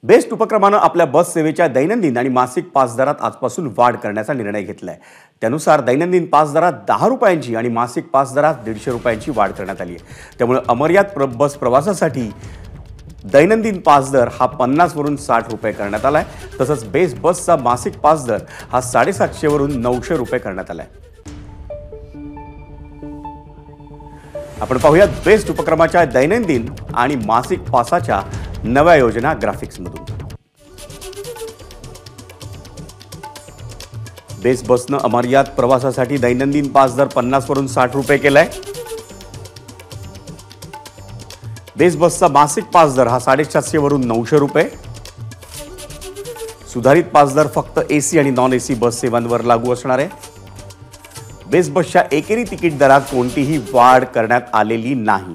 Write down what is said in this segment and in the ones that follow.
Best उपक्रमानं आपल्या बस सेवेच्या दैनंदिन आणि मासिक पास दरात आजपासून वाढ करण्याचा निर्णय घेतलाय। त्यानुसार दैनंदिन पास दरात 10 रुपयांची आणि मासिक पास दरात 150 रुपयांची वाढ करण्यात आली आहे। त्यामुळे अमर्याद बस प्रवासासाठी दैनंदिन पास दर हा 50 वरून 60 रुपये करण्यात आलाय। तसंच बेस्ट बसचा मासिक पास दर हा 750 वरून 900 रुपये करण्यात आलाय। आपण पाहूया बेस्ट उपक्रमाच्या दैनंदिन आणि मासिक पासाच्या नव्या योजना ग्राफिक्स मधून। बेस्ट बसनं अमर्याद प्रवासासाठी दैनंदिन पास दर 50 वरून 60 रुपये केलाय। बेस्ट बसचा मासिक पास दर हा 750 वरून 900 रुपये। सुधारित पास दर फक्त एसी आणि नॉन एसी बस सेवांवर लागू असणार आहे। बेस्ट बसच्या एकेरी तिकीट दरात कोणतीही वाढ करण्यात आलेली नाही।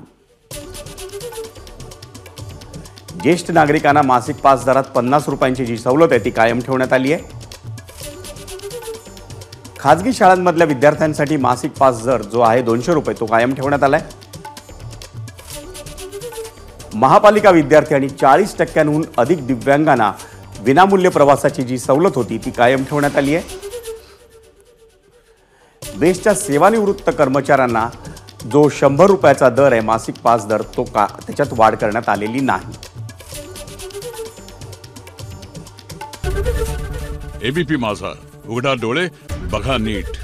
ज्येष्ठ नागरिकांना मासिक पास दरात 50 रुपयांची जी सवलत आहे ती कायम ठेवण्यात आली आहे। खाजगी शाळांमधल्या विद्यार्थ्यांसाठी मासिक पास दर जो आहे 200 रुपये तो कायम ठेवण्यात आलाय। महापालिका विद्यार्थी आणि 40% अधिक दिव्यांगांना विनामूल्य प्रवासाची जी सवलत होती ती कायम ठेवण्यात आली आहे। बेस्टच्या सेवानिवृत्त कर्मचाऱ्यांना जो 100 रुपयाचा दर आहे मासिक पास दर तो त्याच्यात वाढ करण्यात आलेली नाही। एबीपी माझा, उघडा डोळे बघा नीट।